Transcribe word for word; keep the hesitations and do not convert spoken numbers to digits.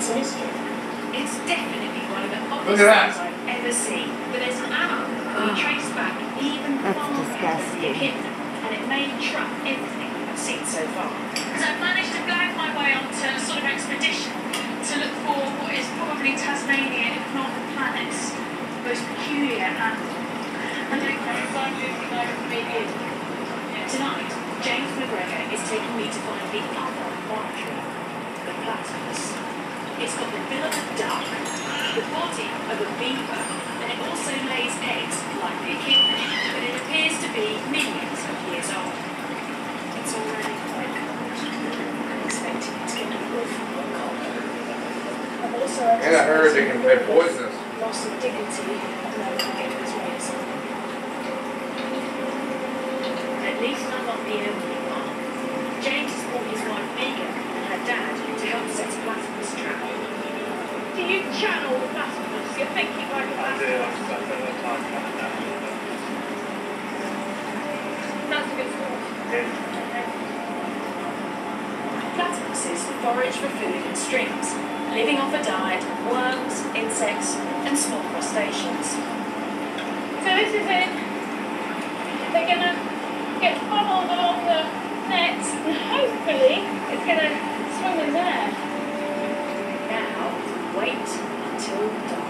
It's a mystery. It's definitely one of the oddest things I've ever seen. But there's an animal that we traced back even farther than the echidna, and it may trump everything I've seen so far. So I've managed to blag my way onto a sort of expedition to look for what is probably Tasmania, if not the planet's most peculiar animal. And I can't find anything I can make it. Tonight, James McGregor is taking me to find the other monarchy, the platypus. It's got the bill of a duck, the body of a beaver, and it also lays eggs like the echidna, but it appears to be millions of years old. It's already quite cold. I'm expecting it to get an awful lot colder. I've also And I heard they can be poisonous. Loss of dignity and never forget his ways. At least I'm not the only one. James has brought his wife Megan and her dad to help set a platypus trap. Do you channel the platypus? You're thinking like a platypus. I do. I spend a lot of time coming down. That's a good sport. Yeah. Platypuses forage for food in streams, living off a diet of worms, insects, and small crustaceans. So this is it. They're going to get funneled along the nets, and hopefully it's going to swim in there. Now, wait until dawn.